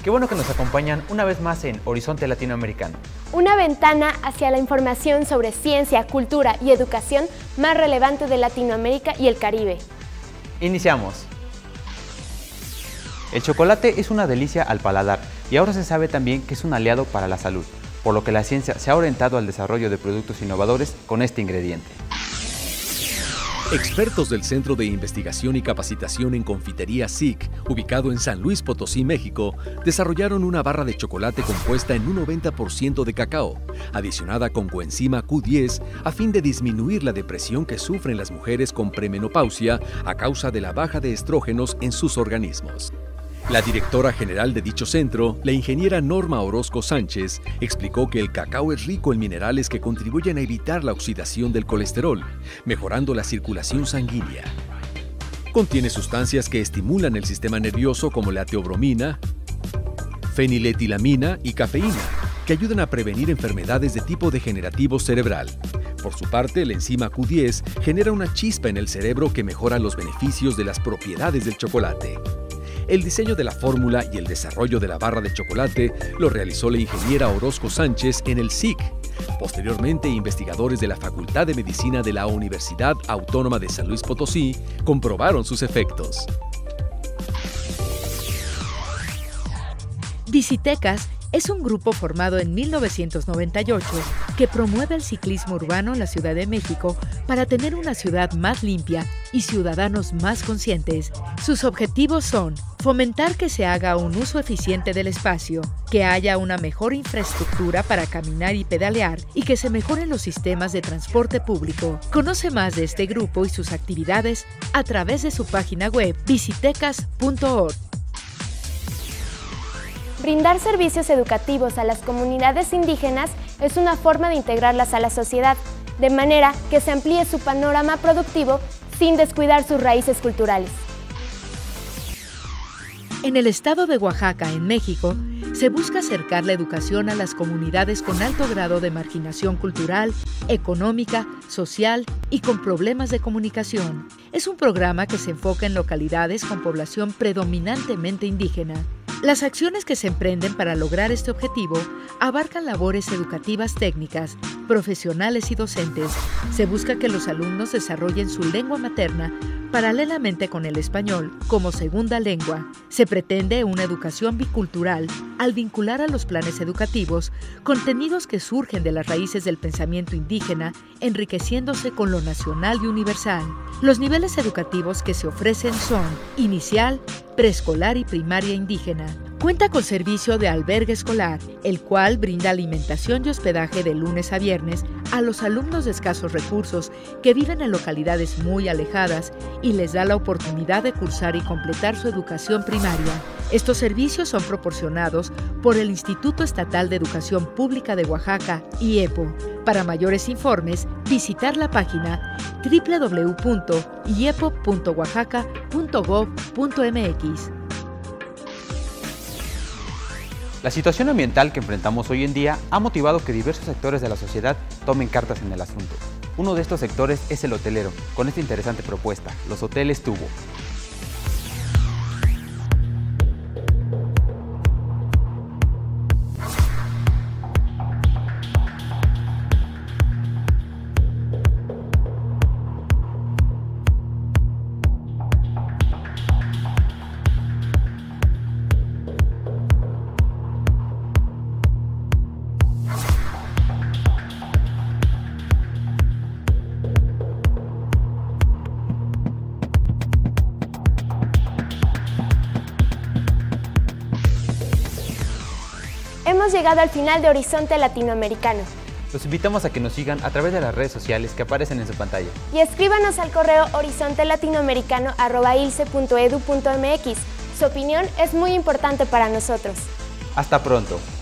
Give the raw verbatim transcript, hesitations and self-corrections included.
Qué bueno que nos acompañan una vez más en Horizonte Latinoamericano. Una ventana hacia la información sobre ciencia, cultura y educación más relevante de Latinoamérica y el Caribe. Iniciamos. El chocolate es una delicia al paladar y ahora se sabe también que es un aliado para la salud, por lo que la ciencia se ha orientado al desarrollo de productos innovadores con este ingrediente. Expertos del Centro de Investigación y Capacitación en Confitería S I C, ubicado en San Luis Potosí, México, desarrollaron una barra de chocolate compuesta en un noventa por ciento de cacao, adicionada con coenzima Q diez, a fin de disminuir la depresión que sufren las mujeres con premenopausia a causa de la baja de estrógenos en sus organismos. La directora general de dicho centro, la ingeniera Norma Orozco Sánchez, explicó que el cacao es rico en minerales que contribuyen a evitar la oxidación del colesterol, mejorando la circulación sanguínea. Contiene sustancias que estimulan el sistema nervioso como la teobromina, feniletilamina y cafeína, que ayudan a prevenir enfermedades de tipo degenerativo cerebral. Por su parte, la enzima Q diez genera una chispa en el cerebro que mejora los beneficios de las propiedades del chocolate. El diseño de la fórmula y el desarrollo de la barra de chocolate lo realizó la ingeniera Orozco Sánchez en el S I C. Posteriormente, investigadores de la Facultad de Medicina de la Universidad Autónoma de San Luis Potosí comprobaron sus efectos. Bicitecas es un grupo formado en mil novecientos noventa y ocho que promueve el ciclismo urbano en la Ciudad de México para tener una ciudad más limpia y ciudadanos más conscientes. Sus objetivos son fomentar que se haga un uso eficiente del espacio, que haya una mejor infraestructura para caminar y pedalear y que se mejoren los sistemas de transporte público. Conoce más de este grupo y sus actividades a través de su página web bicitecas punto org. Brindar servicios educativos a las comunidades indígenas es una forma de integrarlas a la sociedad, de manera que se amplíe su panorama productivo sin descuidar sus raíces culturales. En el estado de Oaxaca, en México, se busca acercar la educación a las comunidades con alto grado de marginación cultural, económica, social y con problemas de comunicación. Es un programa que se enfoca en localidades con población predominantemente indígena. Las acciones que se emprenden para lograr este objetivo abarcan labores educativas técnicas, profesionales y docentes. Se busca que los alumnos desarrollen su lengua materna paralelamente con el español como segunda lengua. Se pretende una educación bicultural al vincular a los planes educativos contenidos que surgen de las raíces del pensamiento indígena, enriqueciéndose con lo nacional y universal. Los niveles educativos que se ofrecen son inicial, preescolar y primaria indígena. Cuenta con servicio de albergue escolar, el cual brinda alimentación y hospedaje de lunes a viernes a los alumnos de escasos recursos que viven en localidades muy alejadas y les da la oportunidad de cursar y completar su educación primaria. Estos servicios son proporcionados por el Instituto Estatal de Educación Pública de Oaxaca, I E P O. Para mayores informes, visitar la página doble u doble u doble u punto i e p o punto oaxaca punto gob punto m x. La situación ambiental que enfrentamos hoy en día ha motivado que diversos sectores de la sociedad tomen cartas en el asunto. Uno de estos sectores es el hotelero, con esta interesante propuesta, los hoteles tubo. Hemos llegado al final de Horizonte Latinoamericano. Los invitamos a que nos sigan a través de las redes sociales que aparecen en su pantalla. Y escríbanos al correo horizonte latinoamericano arroba ilce punto edu punto m x. Su opinión es muy importante para nosotros. Hasta pronto.